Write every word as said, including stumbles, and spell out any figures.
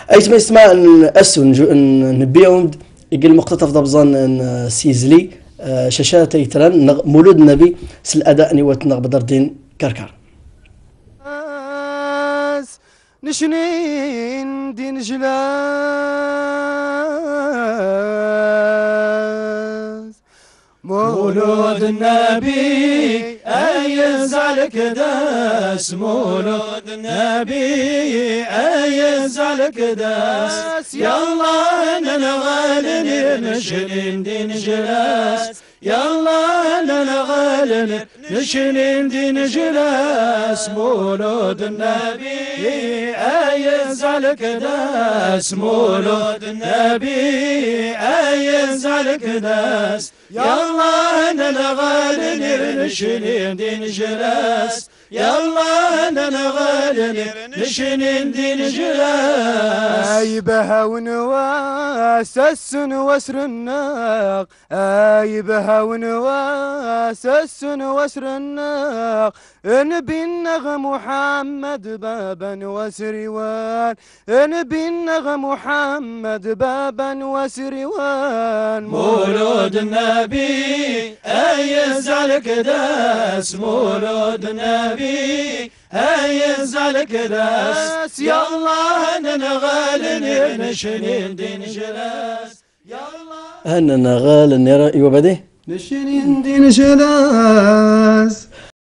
ايت ما يسمع اسو نبيهم يقول مقتطف ضبزان سيزلي شاشة تيتران مولود النبي سل الاداء نيوات نغ بدر الدين كركر نشنين دين جلاس مولود النبي أيز عليك داس مولود النبي أيز عليك داس يلا ننغالن نشنين دين جلاس يلا ننغالن نشنين دين جلاس مولود النبي أيز عليك داس مولود النبي أيز عليك داس يلا ننغالن نشنين دين جلاس يلا ننغالن نشنين دين جلاس أي بها ونواس السن وسر الناق أي بها ونواس السن وسر الناق نبي النغ محمد بابا وسروان نبي النغ محمد بابا وسروان مولود النبي أيز عليك داس مولود النبي أيز عليك داس يلا ننغالن نشنين دين جلاس يلا هننا غال النرى يوبدي نشنين دين جلاس